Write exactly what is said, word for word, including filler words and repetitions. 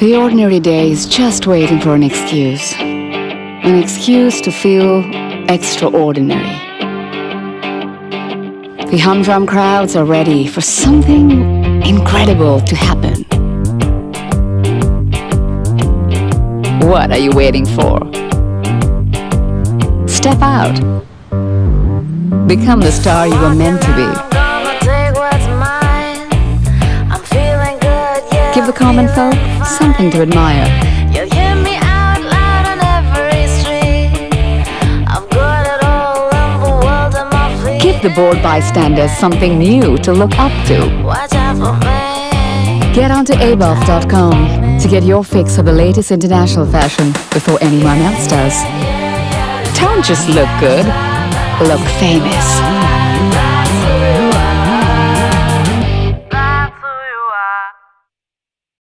The ordinary day is just waiting for an excuse. An excuse to feel extraordinary. The humdrum crowds are ready for something incredible to happen. What are you waiting for? Step out. Become the star you were meant to be. Give the common folk something to admire. You'll hear me out loud on every street. I'm good at all in the world at my feet. Give the bored bystanders something new to look up to. Watch out for me. Get onto abelf dot com to get your fix of the latest international fashion before anyone else does. Don't just look good, look famous.